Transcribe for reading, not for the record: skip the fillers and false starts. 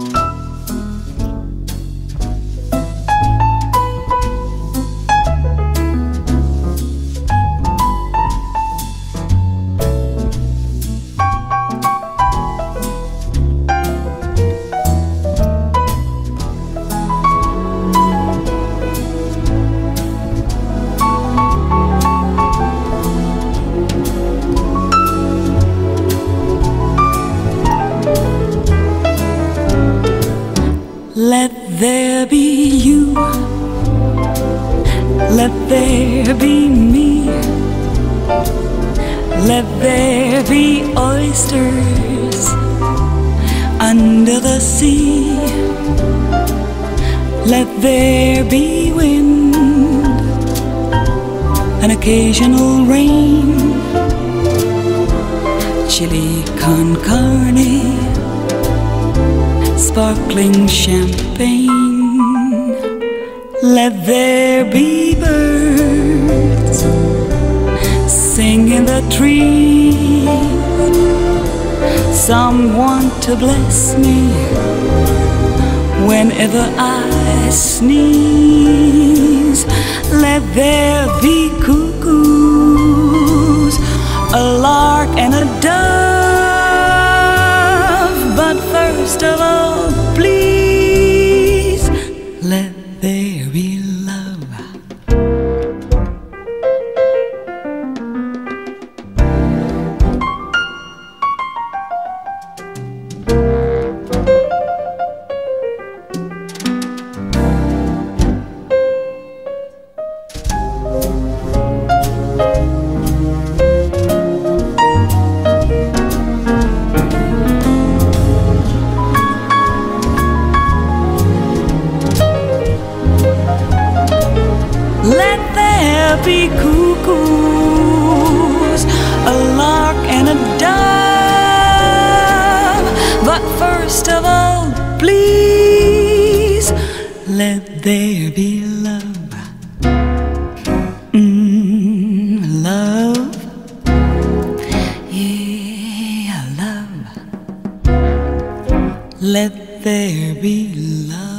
Let there be you, let there be me, let there be oysters under the sea, let there be wind, an occasional rain, chili con carne, sparkling champagne. Let there be birds sing in the trees, someone to bless me whenever I sneeze. Let there be cuckoos, a lark and a dove, but first of all, please, let there be love. Let there be cuckoos, a lark and a dove, but first of all, please, let there be love. Love, yeah, love. Let there be love.